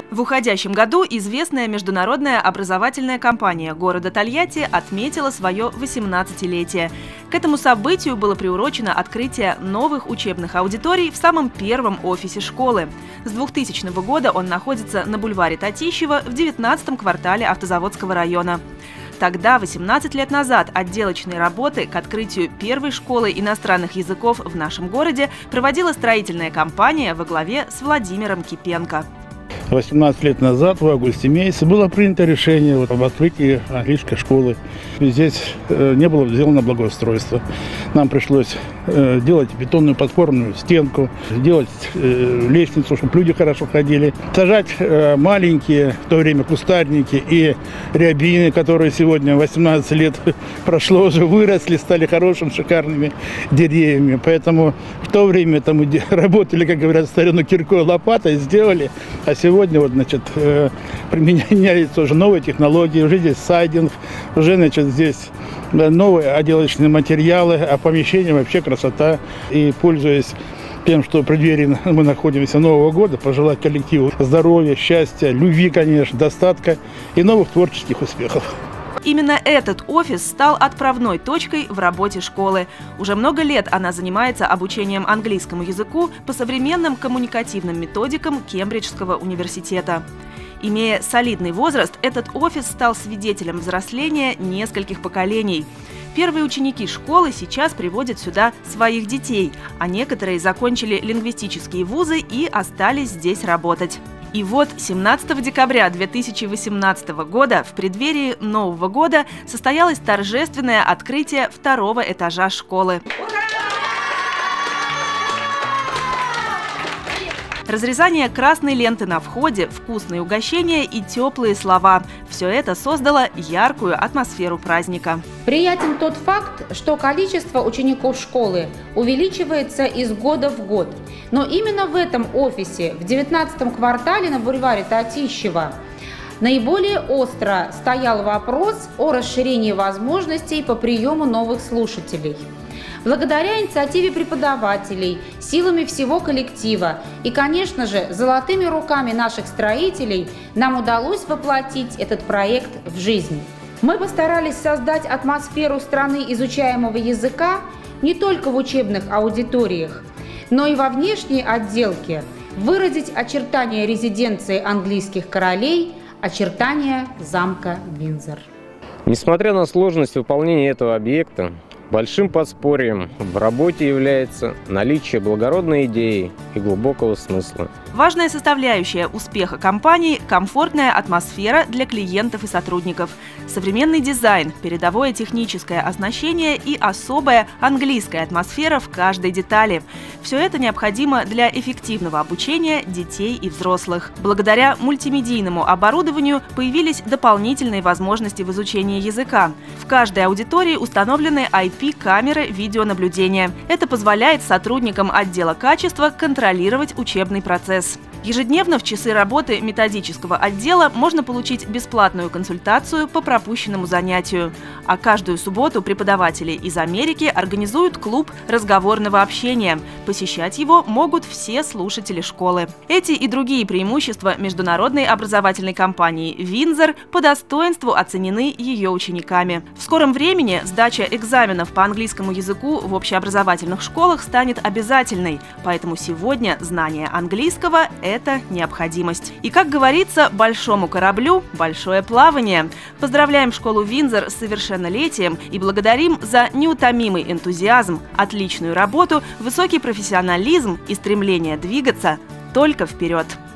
В уходящем году известная международная образовательная компания города Тольятти отметила свое 18-летие. К этому событию было приурочено открытие новых учебных аудиторий в самом первом офисе школы. С 2000 года он находится на бульваре Татищева в 19-м квартале Автозаводского района. Тогда, 18 лет назад, отделочные работы к открытию первой школы иностранных языков в нашем городе проводила строительная компания во главе с Владимиром Кипенко. 18 лет назад, в августе месяце, было принято решение об открытии английской школы. Здесь не было сделано благоустройство. Нам пришлось делать бетонную подпорную стенку, делать лестницу, чтобы люди хорошо ходили, сажать маленькие в то время кустарники и рябины, которые сегодня 18 лет прошло, уже выросли, стали хорошими, шикарными деревьями. Поэтому в то время там мы работали, как говорят, старину киркой, лопатой, сделали, а сегодня применяются уже новые технологии, уже здесь сайдинг, уже здесь новые отделочные материалы, а помещение вообще красота. И пользуясь тем, что в преддверии мы находимся Нового года, пожелать коллективу здоровья, счастья, любви, конечно, достатка и новых творческих успехов. Именно этот офис стал отправной точкой в работе школы. Уже много лет она занимается обучением английскому языку по современным коммуникативным методикам Кембриджского университета. Имея солидный возраст, этот офис стал свидетелем взросления нескольких поколений. Первые ученики школы сейчас приводят сюда своих детей, а некоторые закончили лингвистические вузы и остались здесь работать. И вот 17 декабря 2018 года, в преддверии Нового года, состоялось торжественное открытие второго этажа школы. Разрезание красной ленты на входе, вкусные угощения и теплые слова – все это создало яркую атмосферу праздника. Приятен тот факт, что количество учеников школы увеличивается из года в год. Но именно в этом офисе, в 19-м квартале на бульваре Татищева, наиболее остро стоял вопрос о расширении возможностей по приему новых слушателей. Благодаря инициативе преподавателей, силами всего коллектива и, конечно же, золотыми руками наших строителей нам удалось воплотить этот проект в жизнь. Мы постарались создать атмосферу страны изучаемого языка не только в учебных аудиториях, но и во внешней отделке, выразить очертания резиденции английских королей, очертания замка Виндзор. Несмотря на сложность выполнения этого объекта, большим подспорьем в работе является наличие благородной идеи и глубокого смысла. Важная составляющая успеха компании – комфортная атмосфера для клиентов и сотрудников, современный дизайн, передовое техническое оснащение и особая английская атмосфера в каждой детали. Все это необходимо для эффективного обучения детей и взрослых. Благодаря мультимедийному оборудованию появились дополнительные возможности в изучении языка. В каждой аудитории установлены IP-камеры видеонаблюдения. Это позволяет сотрудникам отдела качества контролировать учебный процесс. Ежедневно в часы работы методического отдела можно получить бесплатную консультацию по пропущенному занятию. А каждую субботу преподаватели из Америки организуют клуб разговорного общения. Посещать его могут все слушатели школы. Эти и другие преимущества международной образовательной компании «Виндзор» по достоинству оценены ее учениками. В скором времени сдача экзаменов по английскому языку в общеобразовательных школах станет обязательной, поэтому сегодня знание английского – это необходимость. И, как говорится, большому кораблю большое плавание. Поздравляем школу «Виндзор» с совершеннолетием и благодарим за неутомимый энтузиазм, отличную работу, высокий профессионализм и стремление двигаться только вперед.